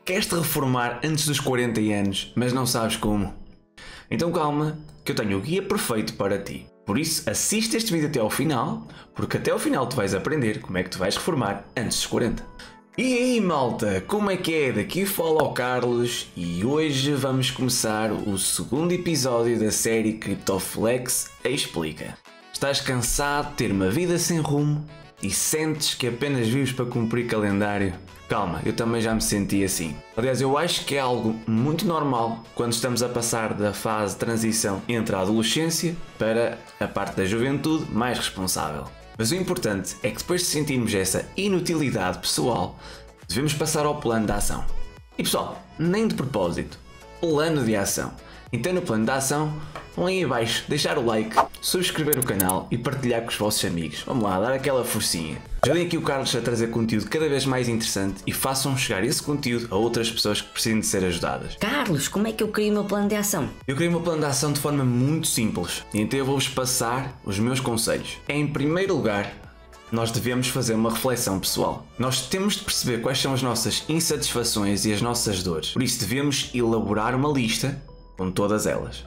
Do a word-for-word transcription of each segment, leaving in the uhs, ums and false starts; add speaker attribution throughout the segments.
Speaker 1: Queres-te reformar antes dos quarenta anos, mas não sabes como? Então calma, que eu tenho o guia perfeito para ti. Por isso, assiste este vídeo até ao final, porque até ao final tu vais aprender como é que tu vais reformar antes dos quarenta. E aí malta, como é que é? Daqui fala o Carlos e hoje vamos começar o segundo episódio da série CryptoFlex Explica. Estás cansado de ter uma vida sem rumo e sentes que apenas vives para cumprir calendário? Calma, eu também já me senti assim. Aliás, eu acho que é algo muito normal quando estamos a passar da fase de transição entre a adolescência para a parte da juventude mais responsável. Mas o importante é que depois de sentirmos essa inutilidade pessoal, devemos passar ao plano de ação. E pessoal, nem de propósito, plano de ação. Então no plano de ação, vão aí abaixo deixar o like, subscrever o canal e partilhar com os vossos amigos. Vamos lá, dar aquela forcinha. Ajudem aqui o Carlos a trazer conteúdo cada vez mais interessante e façam chegar esse conteúdo a outras pessoas que precisam de ser ajudadas.
Speaker 2: Carlos, como é que eu crio o meu plano de ação?
Speaker 1: Eu criei o meu plano de ação de forma muito simples e então eu vou-vos passar os meus conselhos. Em primeiro lugar, nós devemos fazer uma reflexão pessoal. Nós temos de perceber quais são as nossas insatisfações e as nossas dores. Por isso devemos elaborar uma lista com todas elas.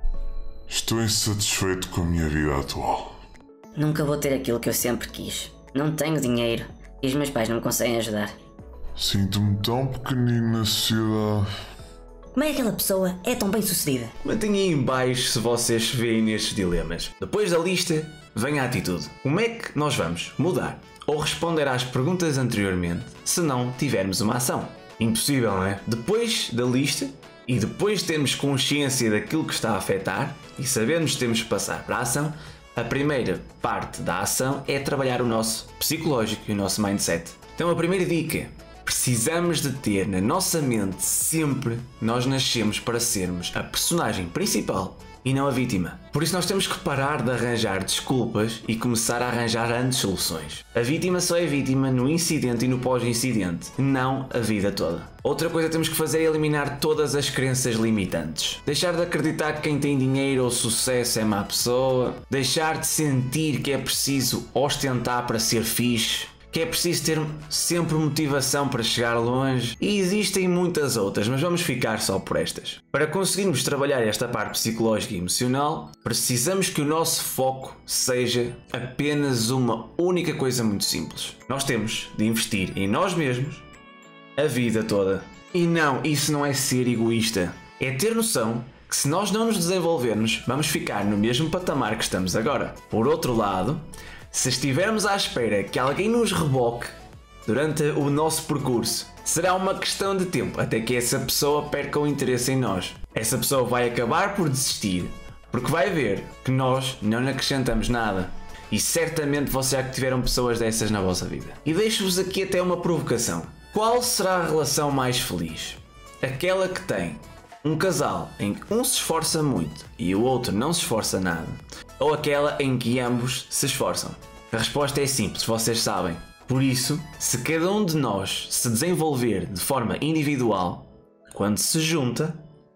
Speaker 3: Estou insatisfeito com a minha vida atual.
Speaker 2: Nunca vou ter aquilo que eu sempre quis. Não tenho dinheiro e os meus pais não me conseguem ajudar.
Speaker 3: Sinto-me tão pequenino na sociedade.
Speaker 2: Como é que aquela pessoa é tão bem sucedida?
Speaker 1: Mantenha aí em baixo se vocês se veem nestes dilemas. Depois da lista, vem a atitude. Como é que nós vamos mudar ou responder às perguntas anteriormente se não tivermos uma ação? Impossível, não é? Depois da lista e depois de termos consciência daquilo que está a afetar e sabermos que temos que passar para a ação, a primeira parte da ação é trabalhar o nosso psicológico e o nosso mindset. Então a primeira dica, precisamos de ter na nossa mente sempre que nós nascemos para sermos a personagem principal e não a vítima. Por isso nós temos que parar de arranjar desculpas e começar a arranjar antes soluções. A vítima só é vítima no incidente e no pós-incidente, não a vida toda. Outra coisa que temos que fazer é eliminar todas as crenças limitantes. Deixar de acreditar que quem tem dinheiro ou sucesso é má pessoa. Deixar de sentir que é preciso ostentar para ser fixe. Que é preciso ter sempre motivação para chegar longe. E existem muitas outras, mas vamos ficar só por estas. Para conseguirmos trabalhar esta parte psicológica e emocional, precisamos que o nosso foco seja apenas uma única coisa muito simples. Nós temos de investir em nós mesmos a vida toda. E não, isso não é ser egoísta. É ter noção que se nós não nos desenvolvermos, vamos ficar no mesmo patamar que estamos agora. Por outro lado, se estivermos à espera que alguém nos reboque durante o nosso percurso, será uma questão de tempo até que essa pessoa perca o interesse em nós. Essa pessoa vai acabar por desistir, porque vai ver que nós não lhe acrescentamos nada. E certamente vocês já tiveram pessoas dessas na vossa vida. E deixo-vos aqui até uma provocação. Qual será a relação mais feliz? Aquela que tem um casal em que um se esforça muito e o outro não se esforça nada? Ou aquela em que ambos se esforçam? A resposta é simples, vocês sabem. Por isso, se cada um de nós se desenvolver de forma individual, quando se junta,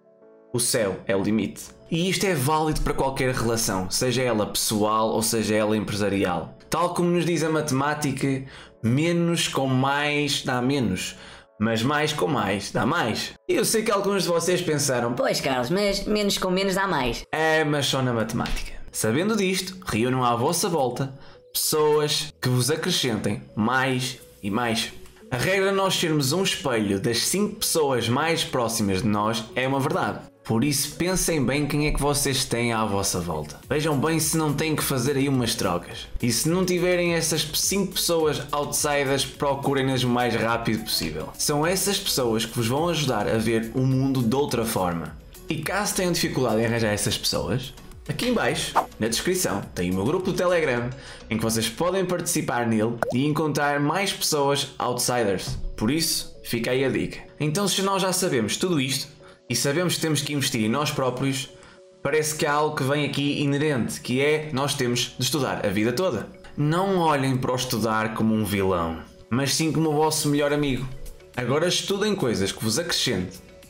Speaker 1: o céu é o limite. E isto é válido para qualquer relação, seja ela pessoal ou seja ela empresarial. Tal como nos diz a matemática, menos com mais dá menos. Mas mais com mais dá mais. E eu sei que alguns de vocês pensaram:
Speaker 2: Pois Carlos, mas menos com menos dá mais.
Speaker 1: É, mas só na matemática. Sabendo disto, reúnam à vossa volta pessoas que vos acrescentem mais e mais. A regra de nós sermos um espelho das cinco pessoas mais próximas de nós é uma verdade. Por isso pensem bem quem é que vocês têm à vossa volta. Vejam bem se não têm que fazer aí umas trocas. E se não tiverem essas cinco pessoas outsiders, procurem-nas o mais rápido possível. São essas pessoas que vos vão ajudar a ver o mundo de outra forma. E caso tenham dificuldade em arranjar essas pessoas, aqui em baixo, na descrição, tem o meu grupo do Telegram, em que vocês podem participar nele e encontrar mais pessoas outsiders. Por isso, fica aí a dica. Então se nós já sabemos tudo isto, e sabemos que temos que investir em nós próprios, parece que há algo que vem aqui inerente, que é nós temos de estudar a vida toda. Não olhem para o estudar como um vilão, mas sim como o vosso melhor amigo. Agora estudem coisas que vos acrescentem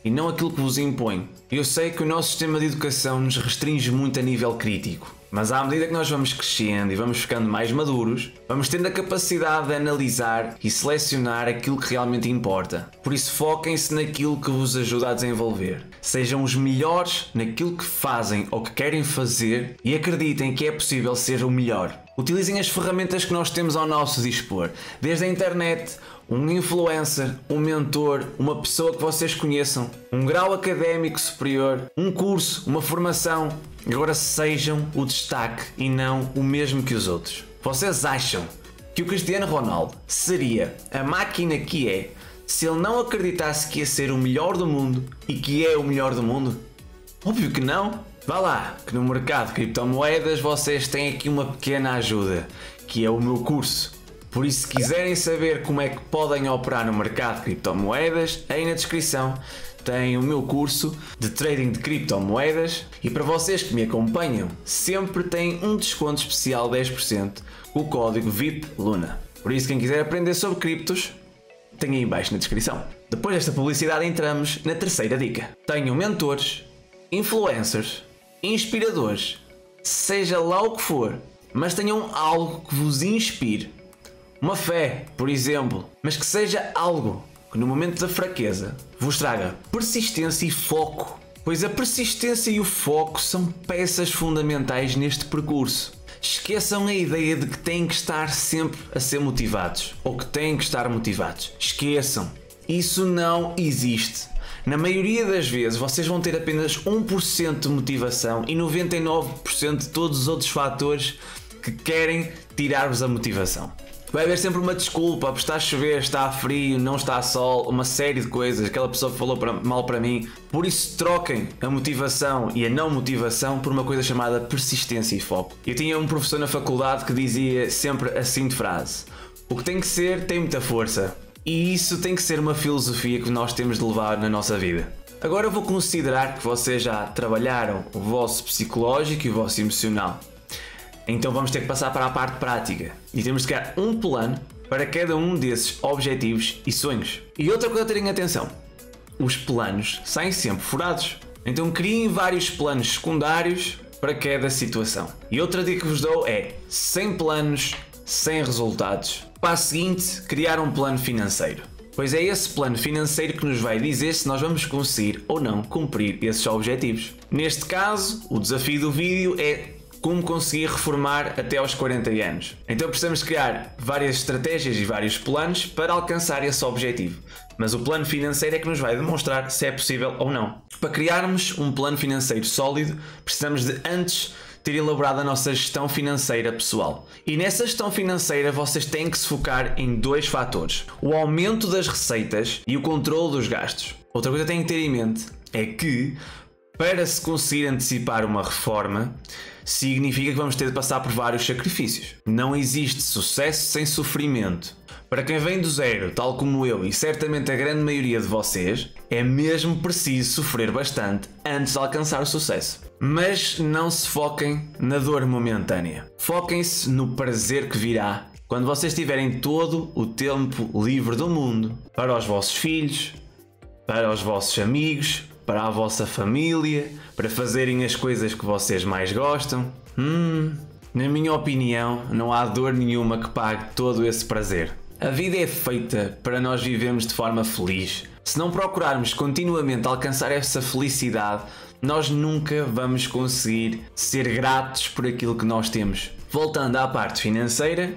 Speaker 1: e não aquilo que vos impõe. Eu sei que o nosso sistema de educação nos restringe muito a nível crítico, mas à medida que nós vamos crescendo e vamos ficando mais maduros, vamos tendo a capacidade de analisar e selecionar aquilo que realmente importa. Por isso foquem-se naquilo que vos ajuda a desenvolver. Sejam os melhores naquilo que fazem ou que querem fazer e acreditem que é possível ser o melhor. Utilizem as ferramentas que nós temos ao nosso dispor, desde a internet, um influencer, um mentor, uma pessoa que vocês conheçam, um grau académico superior, um curso, uma formação. Agora sejam o destaque e não o mesmo que os outros. Vocês acham que o Cristiano Ronaldo seria a máquina que é se ele não acreditasse que ia ser o melhor do mundo e que é o melhor do mundo? Óbvio que não. Vá lá, que no mercado de criptomoedas vocês têm aqui uma pequena ajuda, que é o meu curso. Por isso, se quiserem saber como é que podem operar no mercado de criptomoedas, aí na descrição tem o meu curso de trading de criptomoedas e para vocês que me acompanham, sempre tem um desconto especial de dez por cento com o código V I P Luna. Por isso, quem quiser aprender sobre criptos, tem aí embaixo na descrição. Depois desta publicidade entramos na terceira dica. Tenham mentores, influencers, inspiradores, seja lá o que for, mas tenham algo que vos inspire. Uma fé, por exemplo, mas que seja algo que no momento da fraqueza vos traga persistência e foco, pois a persistência e o foco são peças fundamentais neste percurso. Esqueçam a ideia de que têm que estar sempre a ser motivados, ou que têm que estar motivados. Esqueçam. Isso não existe. Na maioria das vezes vocês vão ter apenas um por cento de motivação e noventa e nove por cento de todos os outros fatores que querem tirar-vos a motivação. Vai haver sempre uma desculpa, está a chover, está frio, não está a sol, uma série de coisas, aquela pessoa falou para, mal para mim. Por isso troquem a motivação e a não motivação por uma coisa chamada persistência e foco. Eu tinha um professor na faculdade que dizia sempre a seguinte frase: o que tem que ser tem muita força. E isso tem que ser uma filosofia que nós temos de levar na nossa vida. Agora eu vou considerar que vocês já trabalharam o vosso psicológico e o vosso emocional. Então vamos ter que passar para a parte prática. E temos de criar um plano para cada um desses objetivos e sonhos. E outra coisa a terem atenção. Os planos saem sempre furados. Então criem vários planos secundários para cada situação. E outra dica que vos dou é: sem planos, sem resultados. Passo seguinte, criar um plano financeiro. Pois é esse plano financeiro que nos vai dizer se nós vamos conseguir ou não cumprir esses objetivos. Neste caso, o desafio do vídeo é como conseguir reformar até aos quarenta anos. Então precisamos criar várias estratégias e vários planos para alcançar esse objetivo. Mas o plano financeiro é que nos vai demonstrar se é possível ou não. Para criarmos um plano financeiro sólido, precisamos de antes ter elaborado a nossa gestão financeira pessoal. E nessa gestão financeira vocês têm que se focar em dois fatores: o aumento das receitas e o controle dos gastos. Outra coisa que têm que ter em mente é que, para se conseguir antecipar uma reforma, significa que vamos ter de passar por vários sacrifícios. Não existe sucesso sem sofrimento. Para quem vem do zero, tal como eu e certamente a grande maioria de vocês, é mesmo preciso sofrer bastante antes de alcançar o sucesso. Mas não se foquem na dor momentânea. Foquem-se no prazer que virá quando vocês tiverem todo o tempo livre do mundo para os vossos filhos, para os vossos amigos, para a vossa família, para fazerem as coisas que vocês mais gostam. Hum, na minha opinião, não há dor nenhuma que pague todo esse prazer. A vida é feita para nós vivermos de forma feliz. Se não procurarmos continuamente alcançar essa felicidade, nós nunca vamos conseguir ser gratos por aquilo que nós temos. Voltando à parte financeira,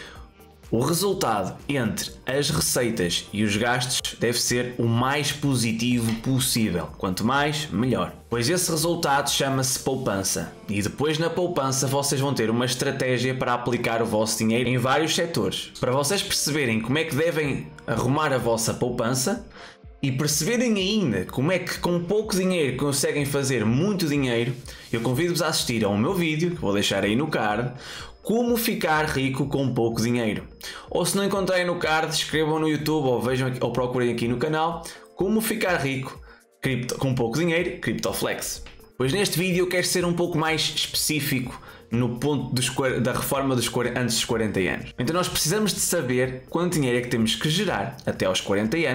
Speaker 1: o resultado entre as receitas e os gastos deve ser o mais positivo possível. Quanto mais, melhor. Pois esse resultado chama-se poupança. E depois na poupança vocês vão ter uma estratégia para aplicar o vosso dinheiro em vários setores. Para vocês perceberem como é que devem arrumar a vossa poupança e perceberem ainda como é que com pouco dinheiro conseguem fazer muito dinheiro, eu convido-vos a assistir ao meu vídeo, que vou deixar aí no card, Como ficar rico com pouco dinheiro. Ou se não encontrarem no card, escrevam no YouTube ou vejam ou procurem aqui no canal Como ficar rico cripto, com pouco dinheiro, CryptoFlex. Pois neste vídeo eu quero ser um pouco mais específico no ponto dos, da reforma dos, antes dos quarenta anos. Então nós precisamos de saber quanto dinheiro é que temos que gerar até aos quarenta anos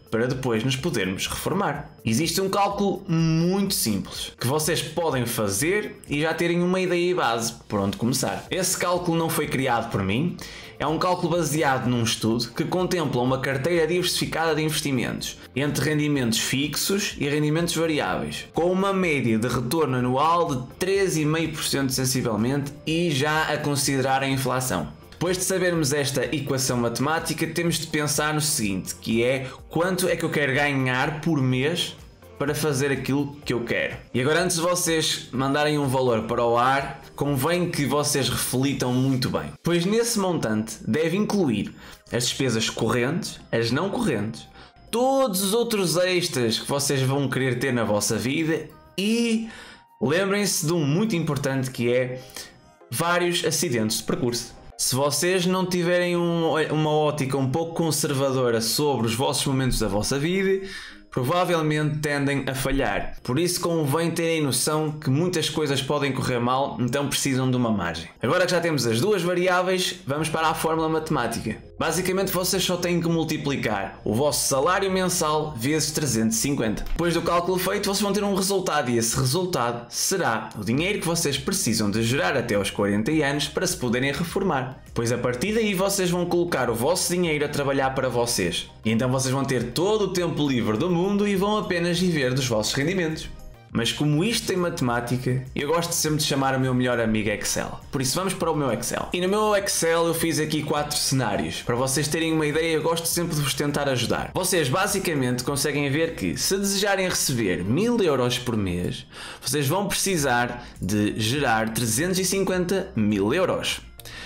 Speaker 1: para depois nos podermos reformar. Existe um cálculo muito simples que vocês podem fazer e já terem uma ideia e base por onde começar. Esse cálculo não foi criado por mim, é um cálculo baseado num estudo que contempla uma carteira diversificada de investimentos entre rendimentos fixos e rendimentos variáveis, com uma média de retorno anual de treze vírgula cinco por cento sensivelmente e já a considerar a inflação. Depois de sabermos esta equação matemática, temos de pensar no seguinte, que é quanto é que eu quero ganhar por mês para fazer aquilo que eu quero. E agora, antes de vocês mandarem um valor para o ar, convém que vocês reflitam muito bem, pois nesse montante deve incluir as despesas correntes, as não correntes, todos os outros extras que vocês vão querer ter na vossa vida e lembrem-se de um muito importante que é vários acidentes de percurso. Se vocês não tiverem um, uma ótica um pouco conservadora sobre os vossos momentos da vossa vida, provavelmente tendem a falhar. Por isso convém terem noção que muitas coisas podem correr mal, então precisam de uma margem. Agora que já temos as duas variáveis, vamos para a fórmula matemática. Basicamente vocês só têm que multiplicar o vosso salário mensal vezes trezentos e cinquenta. Depois do cálculo feito, vocês vão ter um resultado e esse resultado será o dinheiro que vocês precisam de gerar até aos quarenta anos para se poderem reformar. Pois a partir daí vocês vão colocar o vosso dinheiro a trabalhar para vocês. E então vocês vão ter todo o tempo livre do mundo e vão apenas viver dos vossos rendimentos. Mas como isto tem matemática, eu gosto sempre de chamar o meu melhor amigo Excel. Por isso vamos para o meu Excel. E no meu Excel eu fiz aqui quatro cenários. Para vocês terem uma ideia, eu gosto sempre de vos tentar ajudar. Vocês basicamente conseguem ver que se desejarem receber mil euros por mês, vocês vão precisar de gerar trezentos e cinquenta mil euros.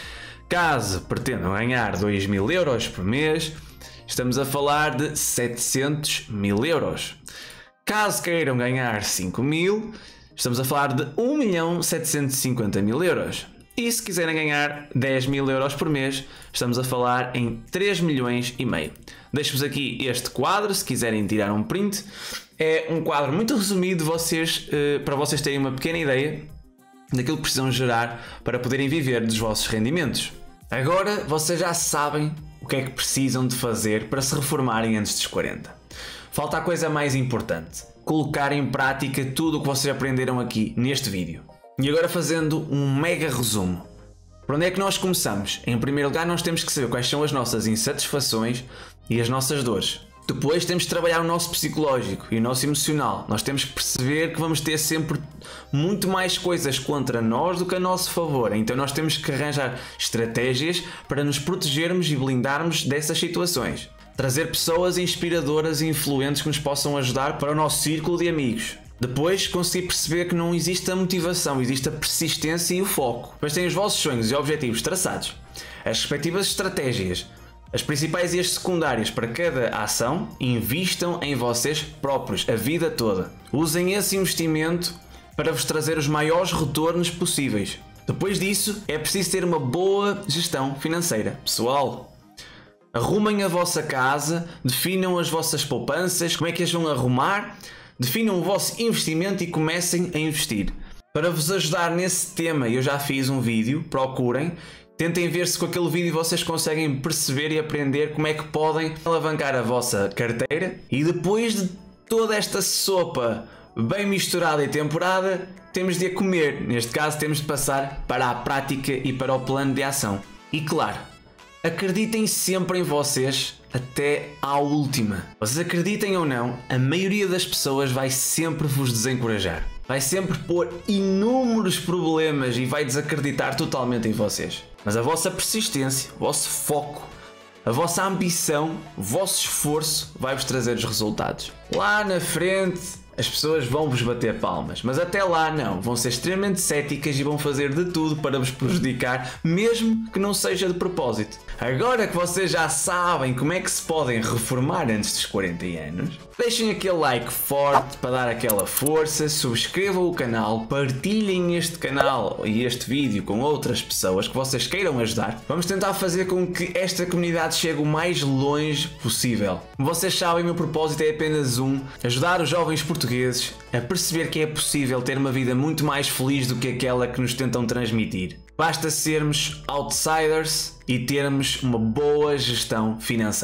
Speaker 1: Caso pretendam ganhar dois mil euros por mês, estamos a falar de setecentos mil euros. Caso queiram ganhar cinco mil, estamos a falar de um milhão setecentos e cinquenta mil euros. E se quiserem ganhar dez mil euros por mês, estamos a falar em três milhões e meio. Deixo-vos aqui este quadro, se quiserem tirar um print. É um quadro muito resumido vocês, para vocês terem uma pequena ideia daquilo que precisam gerar para poderem viver dos vossos rendimentos. Agora vocês já sabem o que é que precisam de fazer para se reformarem antes dos quarenta. Falta a coisa mais importante, colocar em prática tudo o que vocês aprenderam aqui neste vídeo. E agora fazendo um mega resumo. Por onde é que nós começamos? Em primeiro lugar nós temos que saber quais são as nossas insatisfações e as nossas dores. Depois temos de trabalhar o nosso psicológico e o nosso emocional. Nós temos que perceber que vamos ter sempre muito mais coisas contra nós do que a nosso favor. Então nós temos que arranjar estratégias para nos protegermos e blindarmos dessas situações. Trazer pessoas inspiradoras e influentes que nos possam ajudar para o nosso círculo de amigos. Depois, conseguir perceber que não existe a motivação, existe a persistência e o foco. Depois têm os vossos sonhos e objetivos traçados, as respectivas estratégias, as principais e as secundárias para cada ação. Invistam em vocês próprios a vida toda. Usem esse investimento para vos trazer os maiores retornos possíveis. Depois disso, é preciso ter uma boa gestão financeira. Pessoal, arrumem a vossa casa, definam as vossas poupanças, como é que as vão arrumar, definam o vosso investimento e comecem a investir. Para vos ajudar nesse tema, eu já fiz um vídeo, procurem, tentem ver se com aquele vídeo vocês conseguem perceber e aprender como é que podem alavancar a vossa carteira. E depois de toda esta sopa bem misturada e temperada, temos de a comer. Neste caso temos de passar para a prática e para o plano de ação. E claro, acreditem sempre em vocês até à última. Vocês acreditem ou não, a maioria das pessoas vai sempre vos desencorajar. Vai sempre pôr inúmeros problemas e vai desacreditar totalmente em vocês. Mas a vossa persistência, o vosso foco, a vossa ambição, o vosso esforço vai-vos trazer os resultados. Lá na frente as pessoas vão vos bater palmas, mas até lá não, vão ser extremamente céticas e vão fazer de tudo para vos prejudicar, mesmo que não seja de propósito. Agora que vocês já sabem como é que se podem reformar antes dos quarenta anos, deixem aquele like forte para dar aquela força, subscrevam o canal, partilhem este canal e este vídeo com outras pessoas que vocês queiram ajudar. Vamos tentar fazer com que esta comunidade chegue o mais longe possível. Como vocês sabem, o meu propósito é apenas um: ajudar os jovens portugueses a perceber que é possível ter uma vida muito mais feliz do que aquela que nos tentam transmitir. Basta sermos outsiders e termos uma boa gestão financeira.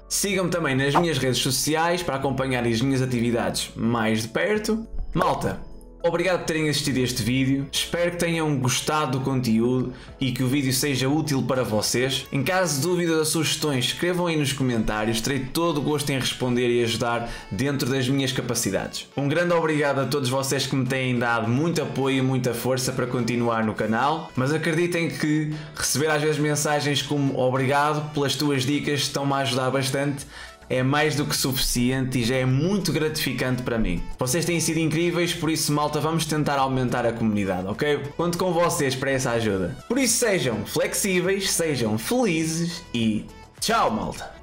Speaker 1: Sigam-me também nas minhas redes sociais para acompanharem as minhas atividades mais de perto. Malta, obrigado por terem assistido a este vídeo, espero que tenham gostado do conteúdo e que o vídeo seja útil para vocês. Em caso de dúvidas ou sugestões, escrevam aí nos comentários, terei todo o gosto em responder e ajudar dentro das minhas capacidades. Um grande obrigado a todos vocês que me têm dado muito apoio e muita força para continuar no canal, mas acreditem que receber às vezes mensagens como obrigado pelas tuas dicas estão-me a ajudar bastante. É mais do que suficiente e já é muito gratificante para mim. Vocês têm sido incríveis, por isso, malta, vamos tentar aumentar a comunidade, ok? Conto com vocês para essa ajuda. Por isso, sejam flexíveis, sejam felizes e tchau, malta!